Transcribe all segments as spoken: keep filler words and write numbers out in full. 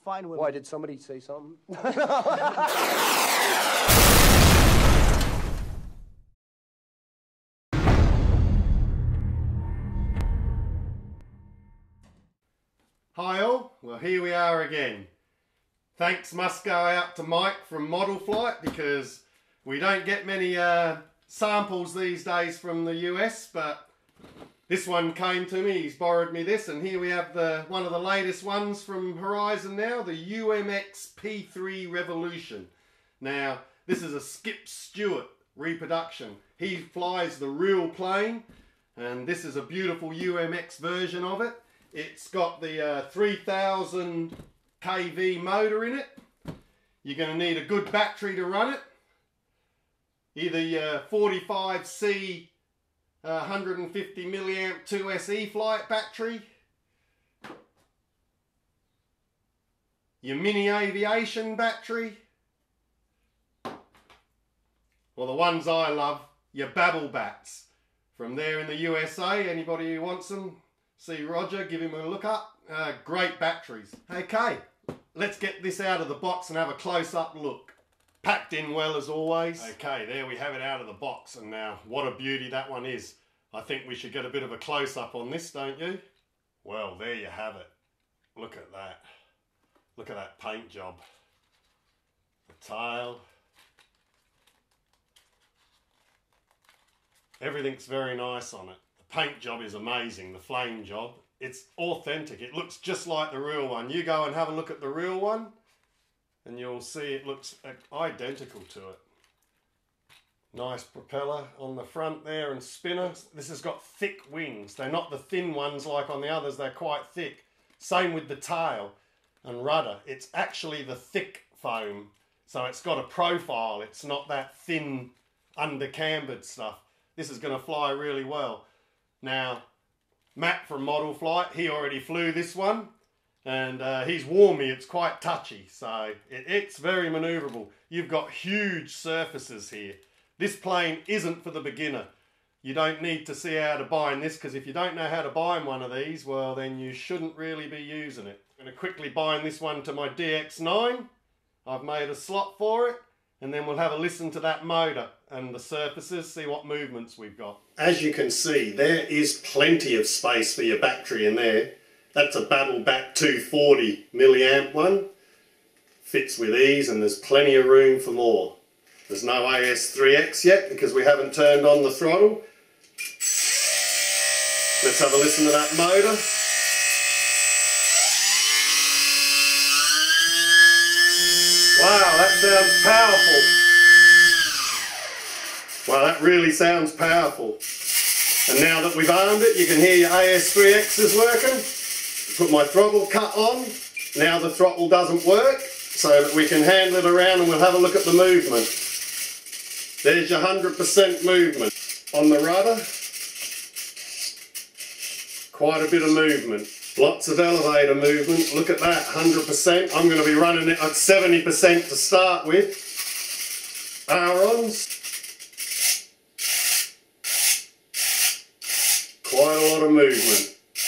fine women. Why, did somebody say something? Hi all, well here we are again. Thanks must go out to Mike from Model Flight because we don't get many uh, samples these days from the U S, but this one came to me, he's borrowed me this, and here we have the one of the latest ones from Horizon now, the U M X P three Revolution. Now this is a Skip Stewart reproduction. He flies the real plane, and this is a beautiful U M X version of it. It's got the uh, three thousand K V motor in it. You're going to need a good battery to run it. Either your forty-five C uh, one hundred fifty milliamp two S E-Flite battery, your mini aviation battery, or the ones I love, your Babel bats. From there in the U S A, anybody who wants them, see Roger, give him a look up. Uh, great batteries. Okay, let's get this out of the box and have a close-up look. Packed in well as always. Okay, there we have it out of the box, and now what a beauty that one is. I think we should get a bit of a close-up on this, don't you? Well, there you have it. Look at that. Look at that paint job. The tail. Everything's very nice on it. The paint job is amazing, the flame job. It's authentic, it looks just like the real one. You go and have a look at the real one and you'll see it looks identical to it. Nice propeller on the front there and spinner. This has got thick wings. They're not the thin ones like on the others, they're quite thick. Same with the tail and rudder. It's actually the thick foam. So it's got a profile, it's not that thin under-cambered stuff. This is going to fly really well. Now, Matt from Model Flight, he already flew this one, and uh, he's warned me it's quite touchy, so it, it's very manoeuvrable. You've got huge surfaces here. This plane isn't for the beginner. You don't need to see how to bind this, because if you don't know how to bind one of these, well then you shouldn't really be using it. I'm going to quickly bind this one to my D X nine. I've made a slot for it, and then we'll have a listen to that motor and the surfaces, see what movements we've got. As you can see, there is plenty of space for your battery in there. That's a Babel Bat two forty milliamp one. Fits with ease, and there's plenty of room for more. There's no A S three X yet because we haven't turned on the throttle. Let's have a listen to that motor. Wow, that sounds powerful. Wow, that really sounds powerful. And now that we've armed it, you can hear your A S three X is working. Put my throttle cut on. Now the throttle doesn't work, so that we can handle it around and we'll have a look at the movement. There's your one hundred percent movement. On the rudder, quite a bit of movement. Lots of elevator movement. Look at that, one hundred percent. I'm going to be running it at seventy percent to start with. Aerons. Quite a lot of movement.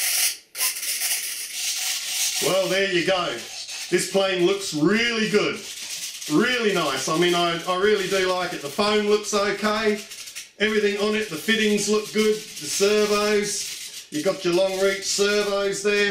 Well, there you go. This plane looks really good. Really nice. I mean, I, I really do like it. The foam looks okay. Everything on it, the fittings look good. The servos. You've got your long reach servos there.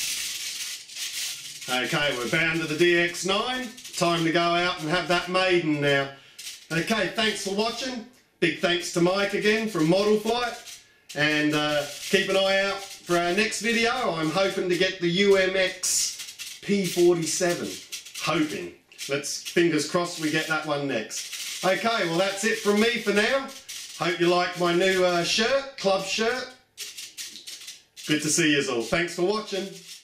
Okay, we're bound to the D X nine. Time to go out and have that maiden now. Okay, thanks for watching. Big thanks to Mike again from Model Flight. And uh, keep an eye out for our next video. I'm hoping to get the U M X P forty-seven. Hoping. Let's, fingers crossed, we get that one next. Okay, well that's it from me for now. Hope you like my new uh, shirt, club shirt. Good to see you all. Thanks for watching.